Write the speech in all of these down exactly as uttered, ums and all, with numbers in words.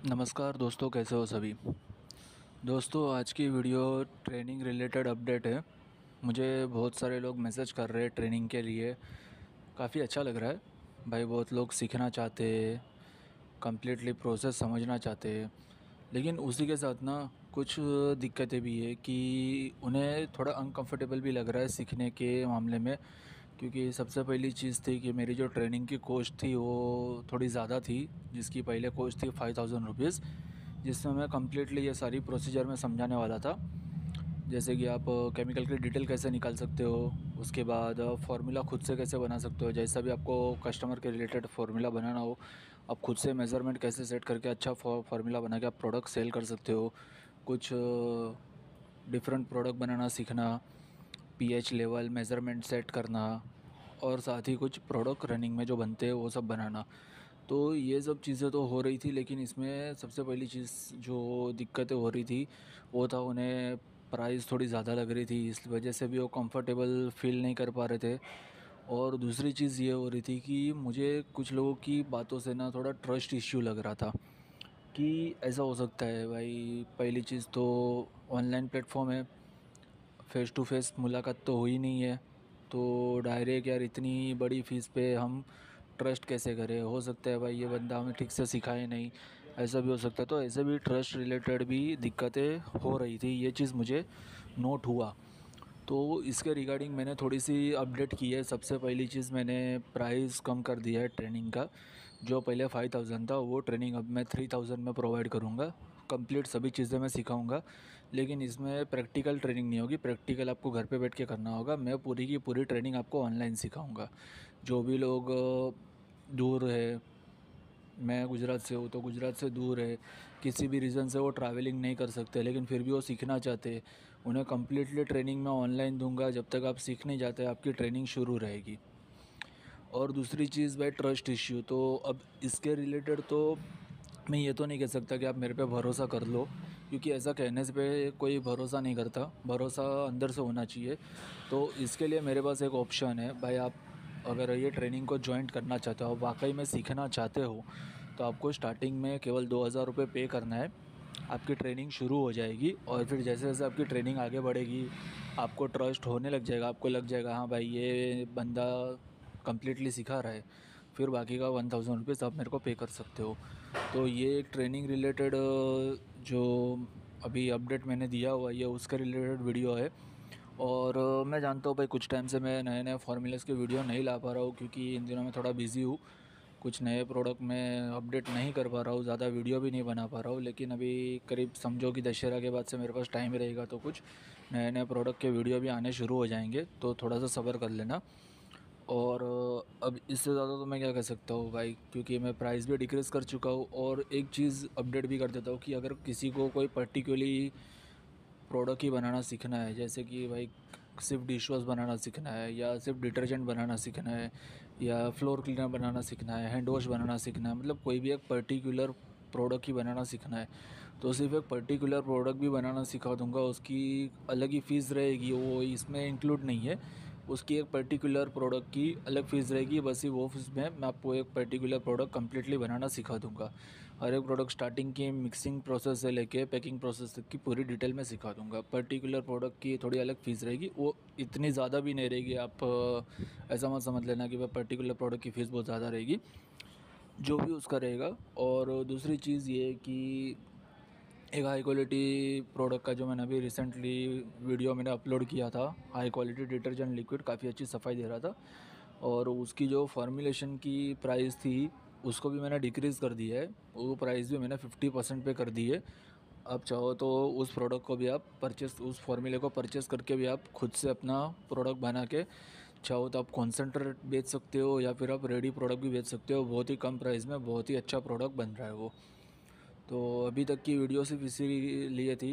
नमस्कार दोस्तों, कैसे हो सभी। दोस्तों, आज की वीडियो ट्रेनिंग रिलेटेड अपडेट है। मुझे बहुत सारे लोग मैसेज कर रहे हैं ट्रेनिंग के लिए। काफ़ी अच्छा लग रहा है भाई। बहुत लोग सीखना चाहते हैं, कम्प्लीटली प्रोसेस समझना चाहते हैं। लेकिन उसी के साथ ना कुछ दिक्कतें भी है कि उन्हें थोड़ा अनकंफर्टेबल भी लग रहा है सीखने के मामले में। क्योंकि सबसे पहली चीज़ थी कि मेरी जो ट्रेनिंग की कॉस्ट थी वो थोड़ी ज़्यादा थी। जिसकी पहले कॉस्ट थी फाइव थाउजेंड रुपीज़, जिसमें मैं कम्प्लीटली ये सारी प्रोसीजर में समझाने वाला था। जैसे कि आप केमिकल की डिटेल कैसे निकाल सकते हो, उसके बाद फार्मूला खुद से कैसे बना सकते हो। जैसा भी आपको कस्टमर के रिलेटेड फार्मूला बनाना हो, आप खुद से मेज़रमेंट कैसे सेट करके अच्छा फार्मूला बना के आप प्रोडक्ट सेल कर सकते हो। कुछ डिफरेंट प्रोडक्ट बनाना सीखना, पीएच लेवल मेज़रमेंट सेट करना, और साथ ही कुछ प्रोडक्ट रनिंग में जो बनते हैं वो सब बनाना। तो ये सब चीज़ें तो हो रही थी, लेकिन इसमें सबसे पहली चीज़ जो दिक्कतें हो रही थी वो था उन्हें प्राइस थोड़ी ज़्यादा लग रही थी। इस वजह से भी वो कंफर्टेबल फ़ील नहीं कर पा रहे थे। और दूसरी चीज़ ये हो रही थी कि मुझे कुछ लोगों की बातों से ना थोड़ा ट्रस्ट इश्यू लग रहा था कि ऐसा हो सकता है भाई। पहली चीज़ तो ऑनलाइन प्लेटफॉर्म है, फ़ेस टू फेस मुलाकात तो हुई नहीं है, तो डायरेक्ट यार इतनी बड़ी फ़ीस पे हम ट्रस्ट कैसे करें। हो सकता है भाई ये बंदा हमें ठीक से सिखाए नहीं, ऐसा भी हो सकता है। तो ऐसे भी ट्रस्ट रिलेटेड भी दिक्कतें हो रही थी, ये चीज़ मुझे नोट हुआ। तो इसके रिगार्डिंग मैंने थोड़ी सी अपडेट की है। सबसे पहली चीज़, मैंने प्राइस कम कर दिया है ट्रेनिंग का। जो पहले फाइव थाउजेंड था वो ट्रेनिंग अब मैं थ्री थाउजेंड में प्रोवाइड करूँगा। कंप्लीट सभी चीज़ें मैं सिखाऊंगा, लेकिन इसमें प्रैक्टिकल ट्रेनिंग नहीं होगी। प्रैक्टिकल आपको घर पे बैठ के करना होगा। मैं पूरी की पूरी ट्रेनिंग आपको ऑनलाइन सिखाऊंगा। जो भी लोग अ, दूर है, मैं गुजरात से हूँ तो गुजरात से दूर है, किसी भी रीज़न से वो ट्रैवलिंग नहीं कर सकते, लेकिन फिर भी वो सीखना चाहते हैं, उन्हें कम्प्लीटली ट्रेनिंग मैं ऑनलाइन दूंगा। जब तक आप सीख नहीं जाते आपकी ट्रेनिंग शुरू रहेगी। और दूसरी चीज़ भाई, ट्रस्ट इश्यू। तो अब इसके रिलेटेड तो मैं ये तो नहीं कह सकता कि आप मेरे पे भरोसा कर लो, क्योंकि ऐसा कहने से पे कोई भरोसा नहीं करता। भरोसा अंदर से होना चाहिए। तो इसके लिए मेरे पास एक ऑप्शन है भाई। आप अगर ये ट्रेनिंग को ज्वाइन करना चाहते हो, वाकई में सीखना चाहते हो, तो आपको स्टार्टिंग में केवल दो हज़ार रुपये पे करना है। आपकी ट्रेनिंग शुरू हो जाएगी, और फिर जैसे जैसे आपकी ट्रेनिंग आगे बढ़ेगी आपको ट्रस्ट होने लग जाएगा। आपको लग जाएगा हाँ भाई ये बंदा कम्प्लीटली सिखा रहा है, फिर बाकी का वन थाउजेंड रुपीज़ आप मेरे को पे कर सकते हो। तो ये एक ट्रेनिंग रिलेटेड जो अभी अपडेट मैंने दिया हुआ है, ये उसके रिलेटेड वीडियो है। और अ, मैं जानता हूँ भाई कुछ टाइम से मैं नए नए फार्मूलास के वीडियो नहीं ला पा रहा हूँ, क्योंकि इन दिनों मैं थोड़ा बिज़ी हूँ। कुछ नए प्रोडक्ट में अपडेट नहीं कर पा रहा हूँ, ज़्यादा वीडियो भी नहीं बना पा रहा हूँ। लेकिन अभी करीब समझो कि दशहरा के बाद से मेरे पास टाइम रहेगा, तो कुछ नए नए प्रोडक्ट के वीडियो भी आने शुरू हो जाएंगे। तो थोड़ा सा सब्र कर लेना। और अ, अब इससे ज़्यादा तो मैं क्या कह सकता हूँ भाई, क्योंकि मैं प्राइस भी डिक्रीज़ कर चुका हूँ। और एक चीज़ अपडेट भी कर देता हूँ कि अगर किसी को कोई पर्टिकुलरली प्रोडक्ट ही बनाना सीखना है, जैसे कि भाई सिर्फ डिश वॉश बनाना सीखना है, या सिर्फ डिटर्जेंट बनाना सीखना है, या फ्लोर क्लीनर बनाना सीखना है, हैंड वॉश बनाना सीखना है, मतलब कोई भी एक पर्टिकुलर प्रोडक्ट ही बनाना सीखना है, तो सिर्फ एक पर्टिकुलर प्रोडक्ट भी बनाना सिखा दूंगा। उसकी अलग ही फ़ीस रहेगी, वो इसमें इंक्लूड नहीं है। उसकी एक पर्टिकुलर प्रोडक्ट की अलग फ़ीस रहेगी, बस ही वो फीस में मैं आपको एक पर्टिकुलर प्रोडक्ट कम्प्लीटली बनाना सिखा दूंगा। हर एक प्रोडक्ट स्टार्टिंग की मिक्सिंग प्रोसेस से लेके पैकिंग प्रोसेस तक की पूरी डिटेल में सिखा दूंगा। पर्टिकुलर प्रोडक्ट की थोड़ी अलग फ़ीस रहेगी, वो इतनी ज़्यादा भी नहीं रहेगी। आप अ, ऐसा मत समझ लेना कि वह पर्टिकुलर प्रोडक्ट की फ़ीस बहुत ज़्यादा रहेगी, जो भी उसका रहेगा। और दूसरी चीज़ ये कि एक हाई क्वालिटी प्रोडक्ट का जो मैंने अभी रिसेंटली वीडियो मैंने अपलोड किया था, हाई क्वालिटी डिटर्जेंट लिक्विड काफ़ी अच्छी सफाई दे रहा था, और उसकी जो फॉर्मुलेशन की प्राइस थी उसको भी मैंने डिक्रीज़ कर दिया है। वो प्राइस भी मैंने फिफ्टी परसेंट पे कर दी है। आप चाहो तो उस प्रोडक्ट को भी आप परचेस उस फॉर्मूले को परचेस करके भी आप खुद से अपना प्रोडक्ट बना के चाहो तो आप कॉन्सेंट्रेट बेच सकते हो, या फिर आप रेडी प्रोडक्ट भी बेच सकते हो। बहुत ही कम प्राइस में बहुत ही अच्छा प्रोडक्ट बन रहा है वो। तो अभी तक की वीडियो सिर्फ इसी लिए थी।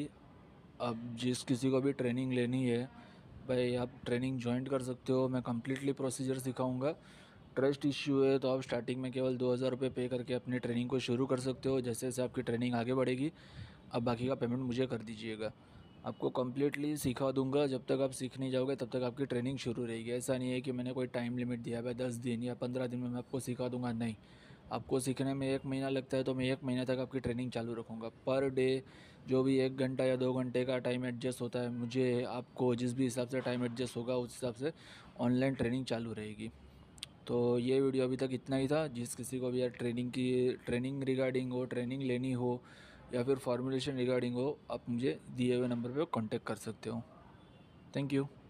अब जिस किसी को भी ट्रेनिंग लेनी है भाई, आप ट्रेनिंग ज्वाइन कर सकते हो। मैं कम्प्लीटली प्रोसीजर सिखाऊंगा। ट्रस्ट इश्यू है तो आप स्टार्टिंग में केवल दो हज़ार रुपये पे करके अपनी ट्रेनिंग को शुरू कर सकते हो। जैसे जैसे आपकी ट्रेनिंग आगे बढ़ेगी आप बाकी का पेमेंट मुझे कर दीजिएगा। आपको कम्प्लीटली सिखा दूंगा। जब तक आप सीख नहीं जाओगे तब तक आपकी ट्रेनिंग शुरू रहेगी। ऐसा नहीं है कि मैंने कोई टाइम लिमिट दिया है दस दिन या पंद्रह दिन में मैं आपको सिखा दूंगा, नहीं। आपको सीखने में एक महीना लगता है तो मैं एक महीना तक आपकी ट्रेनिंग चालू रखूँगा। पर डे जो भी एक घंटा या दो घंटे का टाइम एडजस्ट होता है, मुझे आपको जिस भी हिसाब से टाइम एडजस्ट होगा उस हिसाब से ऑनलाइन ट्रेनिंग चालू रहेगी। तो ये वीडियो अभी तक इतना ही था। जिस किसी को भी यार ट्रेनिंग की ट्रेनिंग रिगार्डिंग हो, ट्रेनिंग लेनी हो या फिर फॉर्मुलेशन रिगार्डिंग हो, आप मुझे दिए हुए नंबर पे कांटेक्ट कर सकते हो। Thank you.